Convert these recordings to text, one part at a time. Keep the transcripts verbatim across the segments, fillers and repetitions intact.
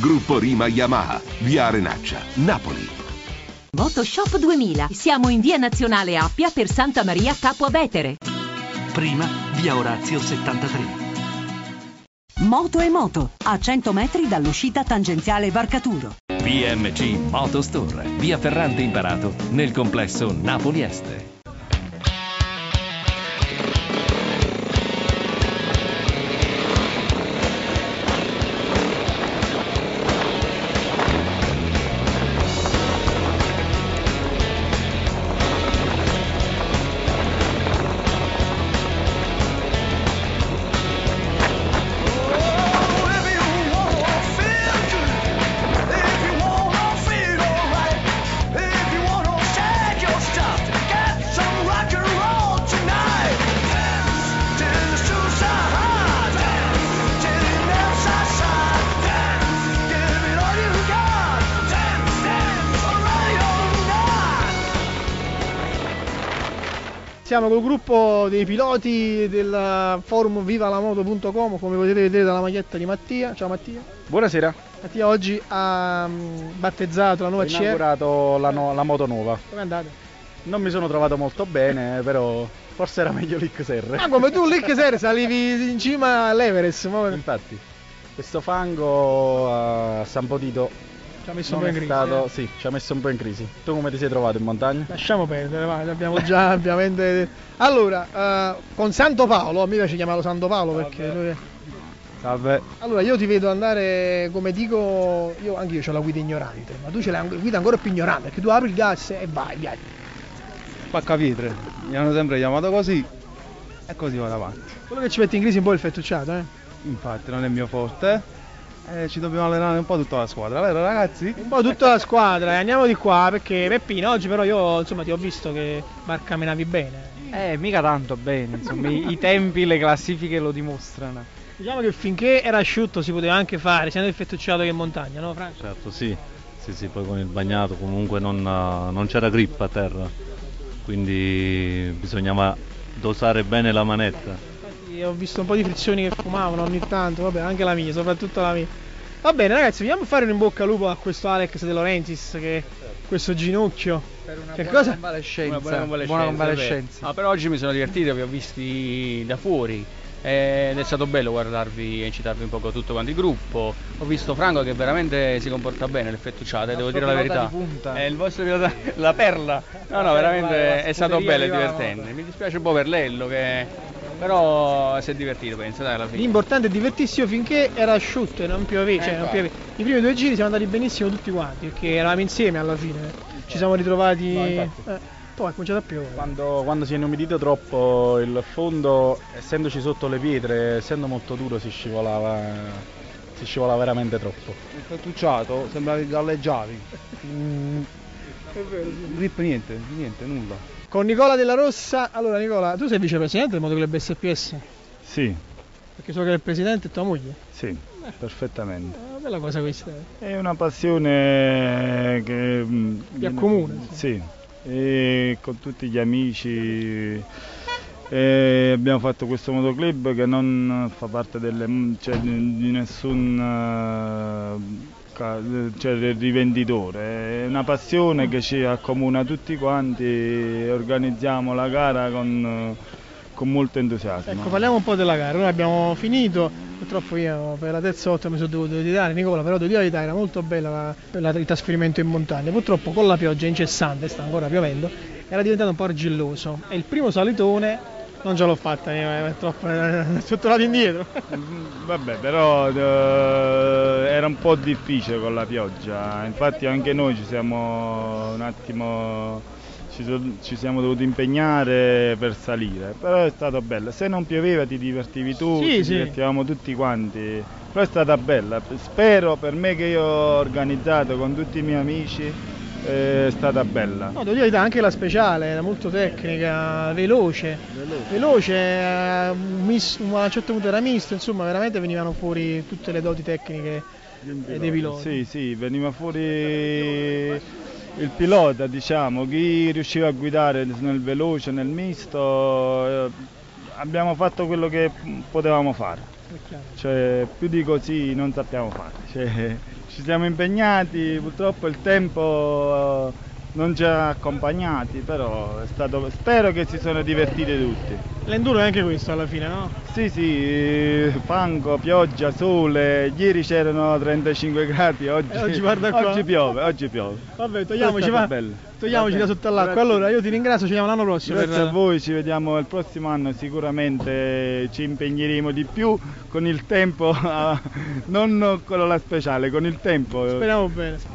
Gruppo Rima Yamaha, via Arenaccia, Napoli. Motoshop duemila. Siamo in via Nazionale Appia per Santa Maria Capua Vetere. Prima via Orazio settantatré. Moto e Moto, a cento metri dall'uscita tangenziale Barcaturo. B M C Moto Store, via Ferrante Imparato, nel complesso Napoli Est. Siamo col gruppo dei piloti del forum viva la moto punto com, come potete vedere dalla maglietta di Mattia. Ciao Mattia. Buonasera. Mattia oggi ha battezzato la nuova C R. Ho inaugurato la, no- la moto nuova. Come è andata? Non mi sono trovato molto bene, però forse era meglio l'X R. Ah, come tu l'X R salivi in cima all'Everest. Ma... Infatti, questo fango a San Potito ci ha messo un non po' in è crisi. stato, eh. sì, ci ha messo un po' in crisi. Tu come ti sei trovato in montagna? Lasciamo perdere, vai, abbiamo già ovviamente. Allora, uh, con Santo Paolo, a me piace chiamarlo Santo Paolo perché Vabbè. lui... Salve. Allora io ti vedo andare, come dico, io anche io ho la guida ignorante, ma tu ce l'hai la guida ancora più ignorante, perché tu apri il gas e vai, viaggi. Spacca pietre, mi hanno sempre chiamato così e così vado avanti. Quello che ci mette in crisi è un po' il fettucciato, eh? Infatti non è il mio forte, eh, ci dobbiamo allenare un po' tutta la squadra, vero ragazzi? Un po' tutta la squadra, eh, andiamo di qua perché Peppino oggi però io insomma ti ho visto che barcamenavi bene. Eh, mica tanto bene, insomma, i, i tempi, le classifiche lo dimostrano. Diciamo che finché era asciutto si poteva anche fare, sia nel fettucciato che in montagna, no Franco? Certo, sì, sì, sì, poi con il bagnato comunque non, non c'era grip a terra, quindi bisognava dosare bene la manetta. Infatti ho visto un po' di frizioni che fumavano ogni tanto, vabbè, anche la mia, soprattutto la mia. Va bene ragazzi, vogliamo fare un in bocca al lupo a questo Alex De Laurentiis, che questo ginocchio. Per una che buona cosa? convalescenza. Una buona convalescenza. Buona convalescenza. Ah, però oggi mi sono divertito, vi ho visti da fuori ed è stato bello guardarvi e incitarvi un po' tutto quanto il gruppo. Ho visto Franco che veramente si comporta bene, le fettucciate, devo dire la verità. È il vostro pilota, la perla. No, no, veramente è stato bello e divertente. Mi dispiace un po' per Lello che però si è divertito, penso, dai, alla fine. L'importante è divertirsi finché era asciutto e non pioveva, cioè Eh, non infatti. pioveva. I primi due giri siamo andati benissimo tutti quanti, perché eravamo insieme alla fine. Ci siamo ritrovati. No, infatti. eh, poi è cominciato a piovere. Quando, quando si è inumidito troppo il fondo, essendoci sotto le pietre, essendo molto duro, si scivolava, si scivolava veramente troppo. Il fettucciato sembravi galleggiavi. Mm, È vero, sì. grip niente, niente, nulla. Con Nicola Della Rossa. Allora Nicola, tu sei vicepresidente del Motoclub S P S? Sì, Perché so che il presidente è tua moglie. sì, perfettamente. È una bella cosa questa. È una passione che mm, Vi accomuna, Sì, e con tutti gli amici e abbiamo fatto questo motoclub che non fa parte delle, cioè, di nessun eh, ca- cioè, del rivenditore, è una passione che ci accomuna tutti quanti e organizziamo la gara con, con molto entusiasmo. Ecco, parliamo un po' della gara. Noi abbiamo finito. Purtroppo io per la terza volta mi sono dovuto ritirare, Nicola, però devo dire la verità, era molto bella la, la, il trasferimento in montagna. Purtroppo con la pioggia incessante, sta ancora piovendo, era diventato un po' argilloso e il primo salitone non ce l'ho fatta, è troppo, è tornato indietro. Vabbè, però eh, era un po' difficile con la pioggia, infatti anche noi ci siamo un attimo ci, so- ci siamo dovuti impegnare per salire, però è stato bello. Se non pioveva ti divertivi tu, Sì, ci sì. divertivamo tutti quanti, però è stata bella. Spero, per me che io ho organizzato con tutti i miei amici, è stata bella. No, devo dire la verità, anche la speciale era molto tecnica, veloce, veloce, veloce eh, un mis- a un certo punto era misto, insomma veramente venivano fuori tutte le doti tecniche eh, dei piloti. Sì, sì, veniva fuori il pilota, diciamo, chi riusciva a guidare nel veloce, nel misto, eh, abbiamo fatto quello che potevamo fare, cioè più di così non sappiamo fare, cioè, ci siamo impegnati, purtroppo il tempo non ci ha accompagnati, però è stato, spero che si sono divertiti tutti. L'enduro è anche questo alla fine, no? Sì, sì, fango, pioggia, sole, ieri c'erano trentacinque gradi, oggi, oggi, guarda qua. oggi piove, oggi piove. Vabbè, togliamoci, va, togliamoci da sotto all'acqua. Allora, io ti ringrazio, ci vediamo l'anno prossimo. Grazie per... a voi, ci vediamo il prossimo anno, sicuramente ci impegneremo di più con il tempo, non con la speciale, con il tempo. Speriamo bene.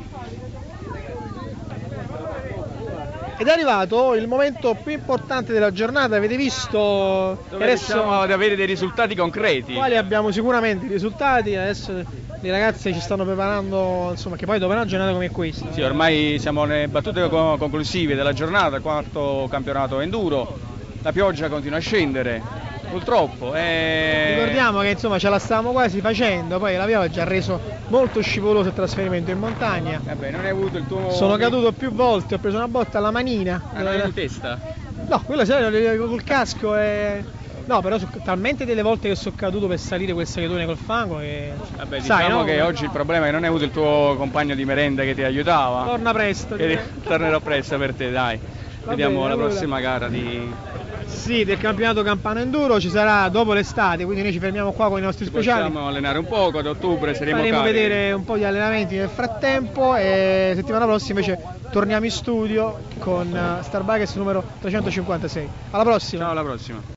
Ed è arrivato il momento più importante della giornata, avete visto? Dove riusciamo ad avere dei risultati concreti. Quali abbiamo sicuramente i risultati, adesso i ragazzi ci stanno preparando, insomma, che poi dopo una giornata come questa. Sì, ormai siamo nelle battute conclusive della giornata, quarto campionato enduro, la pioggia continua a scendere. Purtroppo e... ricordiamo che insomma ce la stavamo quasi facendo, poi la pioggia ha reso molto scivoloso il trasferimento in montagna. Vabbè, non hai avuto il tuo... Sono caduto più volte, ho preso una botta alla manina. Ah, non in testa? No, quello serio, col casco e... No, però so, talmente delle volte che sono caduto per salire quel salietone col fango che... Vabbè, sai, diciamo no? che oggi il problema è che non hai avuto il tuo compagno di merenda che ti aiutava. Torna presto. Che... Tornerò presto per te, dai. Va Vediamo bene, la allora. prossima gara di... Sì, del campionato Campano Enduro ci sarà dopo l'estate, quindi noi ci fermiamo qua con i nostri Ci speciali. possiamo allenare un poco, ad ottobre saremo Faremo carichi. vedere un po' di allenamenti nel frattempo e settimana prossima invece torniamo in studio con Starbikers numero trecentocinquantasei. Alla prossima! Ciao, alla prossima!